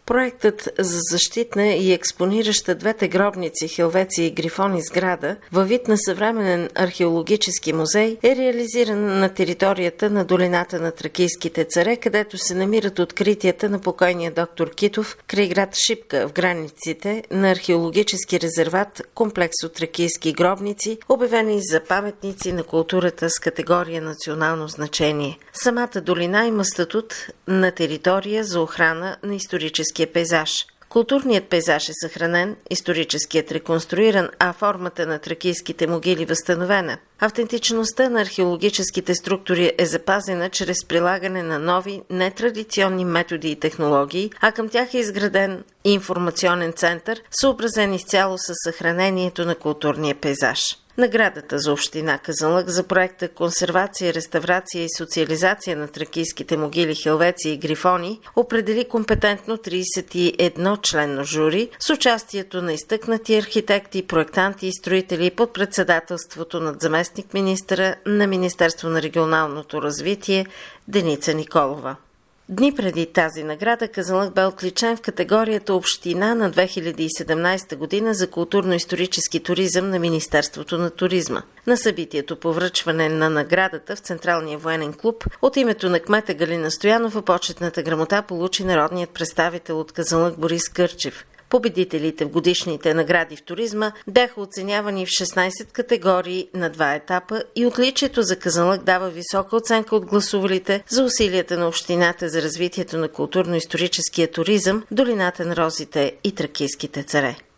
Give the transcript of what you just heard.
Проектът за защитна и експонираща двете гробници Хелвеция и Грифони сграда във вид на съвременен археологически музей е реализиран на територията на долината на Тракийските царе, където се намират откритията на покойния доктор Китов край град Шипка в границите на археологически резерват комплекс от тракийски гробници, обявени за паметници на културата с категория национално значение. Самата долина има статут на територия за охрана на историческия пейзаж. Културният пейзаж е съхранен, историческият реконструиран, а формата на тракийските могили възстановена. Автентичността на археологическите структури е запазена чрез прилагане на нови, нетрадиционни методи и технологии, а към тях е изграден информационен център, съобразен изцяло със съхранението на културния пейзаж. Наградата за община Казанлък за проекта «Консервация, реставрация и социализация на тракийските могили Хелвеция и Грифони» определи компетентно 31-членно жури с участието на изтъкнати архитекти, проектанти и строители под председателството на заместник-министъра на Министерство на регионалното развитие Деница Николова. Дни преди тази награда Казанлък бе отличен в категорията Община на 2017 година за културно-исторически туризъм на Министерството на туризма. На събитието по връчване на наградата в Централния военен клуб от името на кмета Галина Стоянова почетната грамота получи народният представител от Казанлък Борис Кърчев. Победителите в годишните награди в туризма бяха оценявани в 16 категории на 2 етапа и отличието за Казанлък дава висока оценка от гласувалите за усилията на общината за развитието на културно-историческия туризъм в долината на розите и Тракийските царе.